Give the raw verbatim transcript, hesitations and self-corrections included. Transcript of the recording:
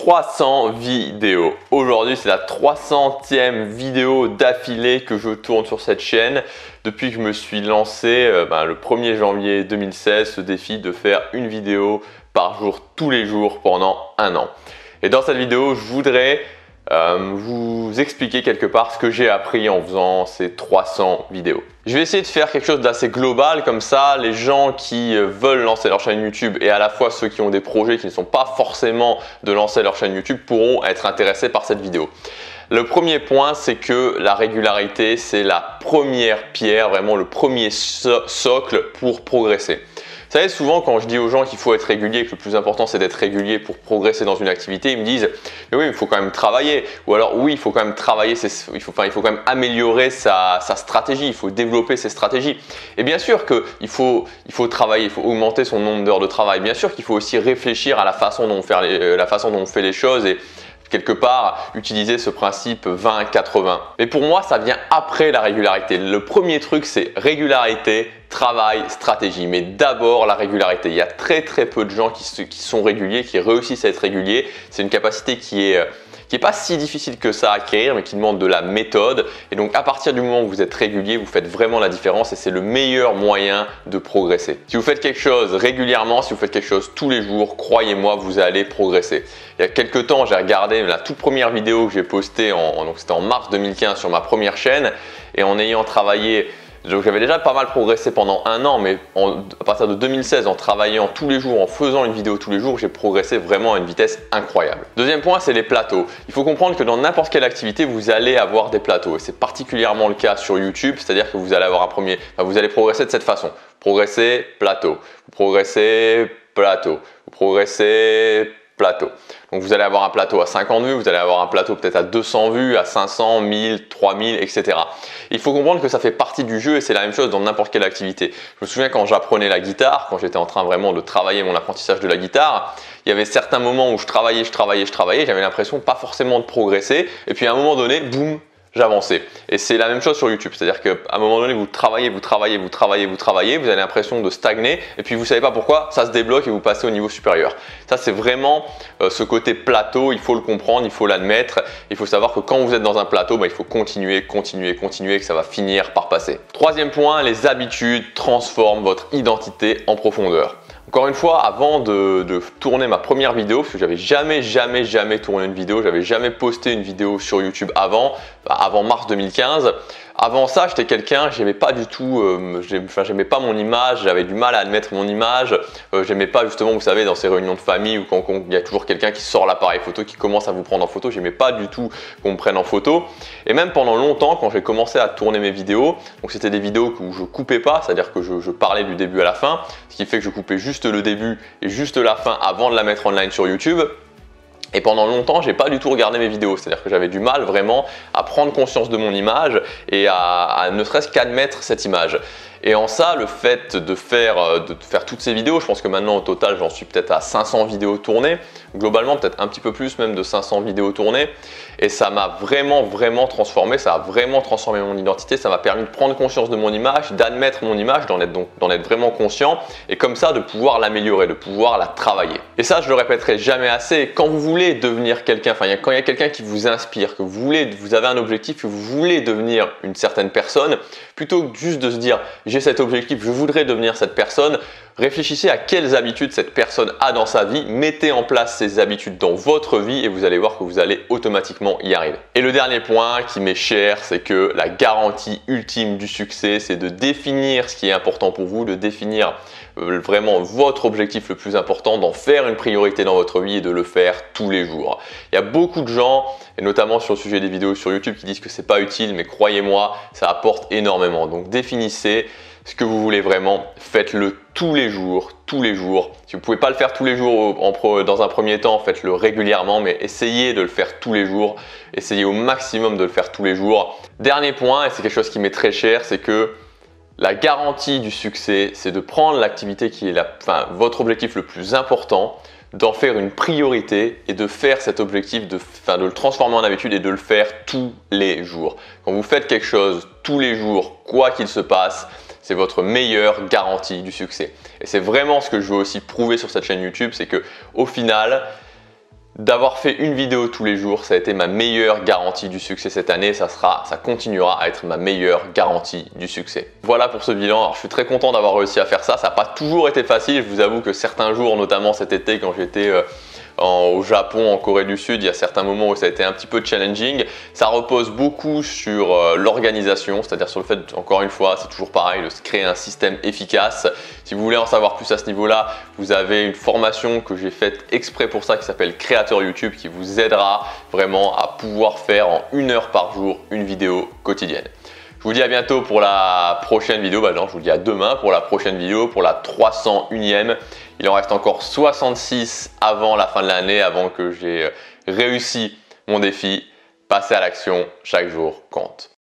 trois cents vidéos. Aujourd'hui, c'est la trois centième vidéo d'affilée que je tourne sur cette chaîne depuis que je me suis lancé euh, ben, le premier janvier deux mille seize ce défi de faire une vidéo par jour tous les jours pendant un an. Et dans cette vidéo, je voudrais euh, vous expliquer quelque part ce que j'ai appris en faisant ces trois cents vidéos. Je vais essayer de faire quelque chose d'assez global, comme ça les gens qui veulent lancer leur chaîne YouTube et à la fois ceux qui ont des projets qui ne sont pas forcément de lancer leur chaîne YouTube pourront être intéressés par cette vidéo. Le premier point, c'est que la régularité, c'est la première pierre, vraiment le premier so- socle pour progresser. Vous savez, souvent quand je dis aux gens qu'il faut être régulier, que le plus important c'est d'être régulier pour progresser dans une activité, ils me disent mais oui, il faut quand même travailler, ou alors oui, il faut quand même travailler, il faut, enfin, il faut quand même améliorer sa, sa stratégie, il faut développer ses stratégies. Et bien sûr qu'il faut, il faut travailler, il faut augmenter son nombre d'heures de travail. Bien sûr qu'il faut aussi réfléchir à la façon dont on fait les, la façon dont on fait les choses et quelque part utiliser ce principe vingt quatre-vingts. Mais pour moi, ça vient après la régularité. Le premier truc, c'est régularité, travail, stratégie. Mais d'abord, la régularité. Il y a très très peu de gens qui, qui sont réguliers, qui réussissent à être réguliers. C'est une capacité qui est qui n'est pas si difficile que ça à acquérir, mais qui demande de la méthode. Et donc, à partir du moment où vous êtes régulier, vous faites vraiment la différence et c'est le meilleur moyen de progresser. Si vous faites quelque chose régulièrement, si vous faites quelque chose tous les jours, croyez-moi, vous allez progresser. Il y a quelques temps, j'ai regardé la toute première vidéo que j'ai postée, en, donc c'était en mars deux mille quinze sur ma première chaîne, et en ayant travaillé, donc j'avais déjà pas mal progressé pendant un an, mais en, à partir de deux mille seize, en travaillant tous les jours, en faisant une vidéo tous les jours, j'ai progressé vraiment à une vitesse incroyable. Deuxième point, c'est les plateaux. Il faut comprendre que dans n'importe quelle activité, vous allez avoir des plateaux, et c'est particulièrement le cas sur YouTube, c'est-à-dire que vous allez avoir un premier, enfin, vous allez progresser de cette façon. Progresser, plateau. Vous progressez, plateau. Vous progressez, plateau. Donc vous allez avoir un plateau à cinquante vues, vous allez avoir un plateau peut-être à deux cents vues, à cinq cents, mille, trois mille, et cetera. Il faut comprendre que ça fait partie du jeu et c'est la même chose dans n'importe quelle activité. Je me souviens quand j'apprenais la guitare, quand j'étais en train vraiment de travailler mon apprentissage de la guitare, il y avait certains moments où je travaillais, je travaillais, je travaillais, j'avais l'impression pas forcément de progresser et puis à un moment donné, boum, j'avançais. Et c'est la même chose sur YouTube, c'est-à-dire qu'à un moment donné, vous travaillez, vous travaillez, vous travaillez, vous travaillez, vous avez l'impression de stagner et puis vous savez pas pourquoi, ça se débloque et vous passez au niveau supérieur. Ça, c'est vraiment euh, ce côté plateau, il faut le comprendre, il faut l'admettre. Il faut savoir que quand vous êtes dans un plateau, bah, il faut continuer, continuer, continuer, que ça va finir par passer. Troisième point, les habitudes transforment votre identité en profondeur. Encore une fois, avant de, de tourner ma première vidéo, parce que j'avais jamais, jamais, jamais tourné une vidéo, j'avais jamais posté une vidéo sur YouTube avant, avant mars deux mille quinze. Avant ça, j'étais quelqu'un, j'aimais pas du tout, euh, enfin, j'aimais pas mon image, j'avais du mal à admettre mon image, euh, j'aimais pas justement, vous savez, dans ces réunions de famille où quand il y a toujours quelqu'un qui sort l'appareil photo, qui commence à vous prendre en photo, j'aimais pas du tout qu'on me prenne en photo. Et même pendant longtemps, quand j'ai commencé à tourner mes vidéos, donc c'était des vidéos où je coupais pas, c'est-à-dire que je, je parlais du début à la fin, ce qui fait que je coupais juste le début et juste la fin avant de la mettre online sur YouTube. Et pendant longtemps, j'ai pas du tout regardé mes vidéos, c'est-à-dire que j'avais du mal vraiment à prendre conscience de mon image et à, à ne serait-ce qu'admettre cette image. Et en ça, le fait de faire, de faire toutes ces vidéos, je pense que maintenant au total, j'en suis peut-être à cinq cents vidéos tournées, globalement peut-être un petit peu plus même de cinq cents vidéos tournées. Et ça m'a vraiment, vraiment transformé, ça a vraiment transformé mon identité, ça m'a permis de prendre conscience de mon image, d'admettre mon image, d'en être, donc, d'en être vraiment conscient et comme ça de pouvoir l'améliorer, de pouvoir la travailler. Et ça, je le répéterai jamais assez, quand vous voulez devenir quelqu'un, enfin quand il y a quelqu'un qui vous inspire, que vous voulez, vous avez un objectif, que vous voulez devenir une certaine personne, plutôt que juste de se dire j'ai cet objectif, je voudrais devenir cette personne, réfléchissez à quelles habitudes cette personne a dans sa vie, mettez en place ces habitudes dans votre vie et vous allez voir que vous allez automatiquement y arriver. Et le dernier point qui m'est cher, c'est que la garantie ultime du succès, c'est de définir ce qui est important pour vous, de définir vraiment votre objectif le plus important, d'en faire une priorité dans votre vie et de le faire tous les jours. Il y a beaucoup de gens, et notamment sur le sujet des vidéos sur YouTube, qui disent que c'est pas utile, mais croyez-moi, ça apporte énormément. Donc définissez ce que vous voulez vraiment, faites-le tous les jours, tous les jours. Si vous ne pouvez pas le faire tous les jours en pro, dans un premier temps, faites-le régulièrement, mais essayez de le faire tous les jours. Essayez au maximum de le faire tous les jours. Dernier point, et c'est quelque chose qui m'est très cher, c'est que la garantie du succès, c'est de prendre l'activité qui est la, enfin, votre objectif le plus important, d'en faire une priorité et de faire cet objectif, de, enfin, de le transformer en habitude et de le faire tous les jours. Quand vous faites quelque chose tous les jours, quoi qu'il se passe, c'est votre meilleure garantie du succès. Et c'est vraiment ce que je veux aussi prouver sur cette chaîne YouTube, c'est que au final, D'avoir fait une vidéo tous les jours, ça a été ma meilleure garantie du succès cette année. Ça sera, ça continuera à être ma meilleure garantie du succès. Voilà pour ce bilan. Alors, je suis très content d'avoir réussi à faire ça. Ça n'a pas toujours été facile. Je vous avoue que certains jours, notamment cet été quand j'étais euh, En, au Japon, en Corée du Sud, il y a certains moments où ça a été un petit peu challenging. Ça repose beaucoup sur euh, l'organisation, c'est-à-dire sur le fait, encore une fois, c'est toujours pareil, de se créer un système efficace. Si vous voulez en savoir plus à ce niveau-là, vous avez une formation que j'ai faite exprès pour ça qui s'appelle Créateur YouTube qui vous aidera vraiment à pouvoir faire en une heure par jour une vidéo quotidienne. Je vous dis à bientôt pour la prochaine vidéo. Bah non, je vous dis à demain pour la prochaine vidéo, pour la trois cent unième. Il en reste encore soixante-six avant la fin de l'année, avant que j'ai réussi mon défi. Passez à l'action, chaque jour compte.